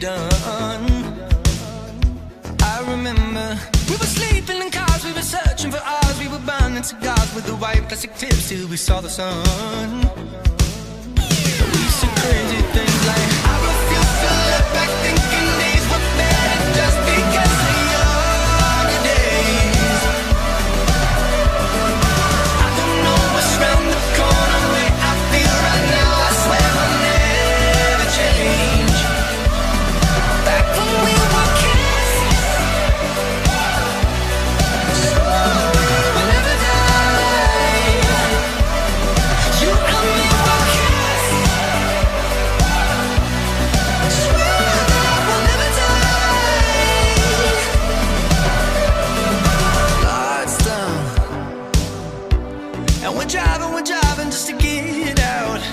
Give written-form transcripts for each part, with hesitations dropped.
done. I remember we were sleeping in cars, we were searching for ours, we were burning cigars with the white plastic tips till we saw the sun. We said crazy things like, I refuse to look back thinking days were better just because of younger days. I don't know what's round the corner, way I feel right now, I swear I'll never change. Back when we were kids, we'll never die. You and me were kids, swear that we'll never die. Lights down, and we're driving just to get out.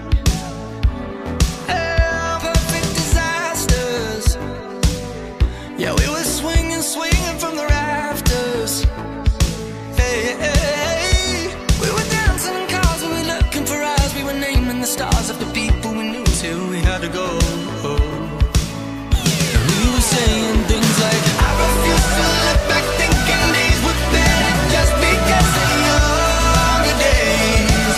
Perfect disasters. Yeah, we were swinging from the rafters. Hey, hey, hey. We were dancing in cars, we were looking for us, we were naming the stars of the people we knew till we had to go. And we were saying things like, I refuse to look back thinking days were better just because of younger days.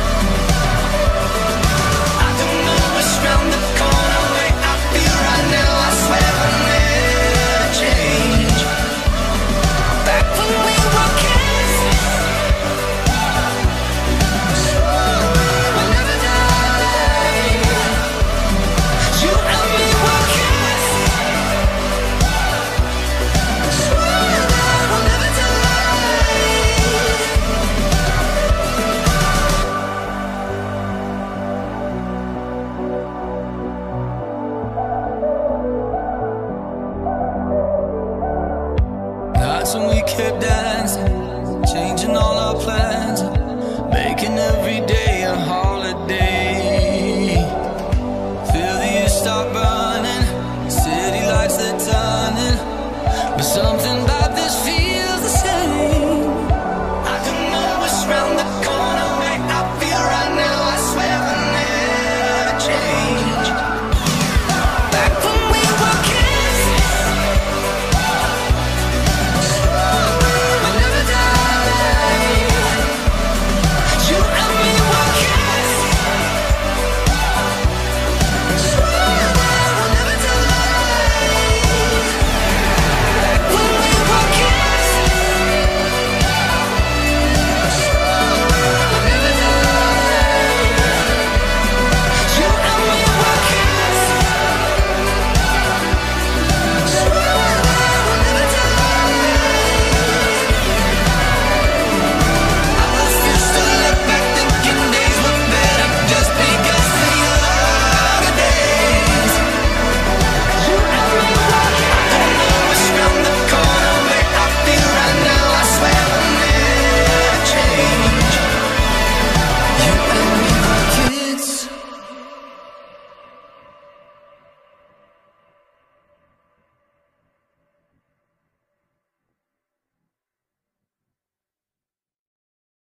I don't know what's round the corner, way I feel right now, I swear I'll never change. Back when we were kids, we'll never die. You and me were kids, swear that we'll never die. That's when we kept dancing, changing all our plans.